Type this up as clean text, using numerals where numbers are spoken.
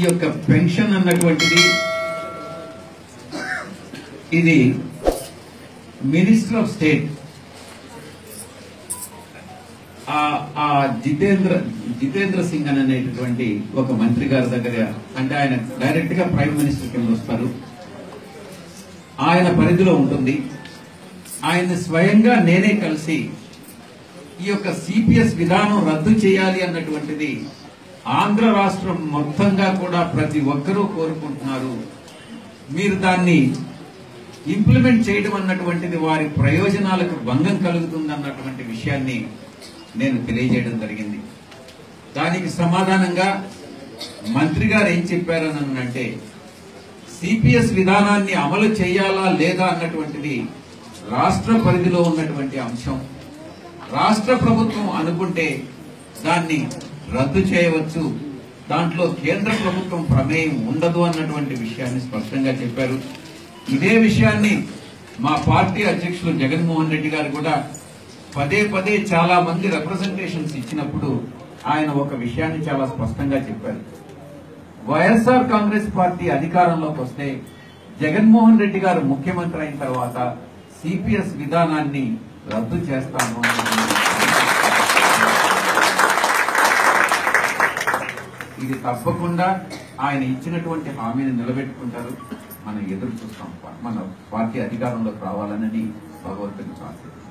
యొక్క పెన్షన్ అన్నటువంటిది ఇది minister of state Jitendra Singh అనేటువంటి ఒక మంత్రి గారి దగ్గర, అంటే ఆయన డైరెక్ట్ గా ప్రైమ్ మినిస్టర్ కింద వస్తారు, ఆయన పరిధిలో ఉంటుంది. ఆయన స్వయంగా నేనే కలిసి ఈ యొక్క సిపిఎస్ విధానం రద్దు చేయాలి అన్నటువంటిది ఆంధ్ర రాష్ట్రం మొత్తంగా కూడా ప్రతి ఒక్కరూ కోరుకుంటున్నారు. మీరు దాన్ని ఇంప్లిమెంట్ చేయడం అన్నటువంటిది వారి ప్రయోజనాలకు భంగం కలుగుతుంది అన్నటువంటి విషయాన్ని నేను తెలియజేయడం జరిగింది. దానికి సమాధానంగా మంత్రి గారు ఏం చెప్పారని అంటే, సిపిఎస్ విధానాన్ని అమలు చేయాలా లేదా అన్నటువంటిది రాష్ట్ర పరిధిలో ఉన్నటువంటి అంశం. రాష్ట్ర ప్రభుత్వం అనుకుంటే దాన్ని రద్దు చేయవచ్చు, దాంట్లో కేంద్ర ప్రభుత్వం ప్రమేయం ఉండదు అన్నటువంటి విషయాన్ని స్పష్టంగా చెప్పారు. ఇదే విషయాన్ని మా పార్టీ అధ్యక్షులు జగన్మోహన్ రెడ్డి గారు కూడా పదే పదే చాలా మంది రిప్రజెంటేషన్స్ ఇచ్చినప్పుడు ఆయన ఒక విషయాన్ని చాలా స్పష్టంగా చెప్పారు. వైఎస్ఆర్ కాంగ్రెస్ పార్టీ అధికారంలోకి వస్తే జగన్మోహన్ రెడ్డి గారు ముఖ్యమంత్రి అయిన తర్వాత సిపిఎస్ విధానాన్ని రద్దు చేస్తాను. ఇది తప్పకుండా ఆయన ఇచ్చినటువంటి హామీని నిలబెట్టుకుంటారు. మనం ఎదురు చూస్తాం. మన పార్టీ అధికారంలోకి రావాలని భగవంతుని ప్రార్థిస్తాం.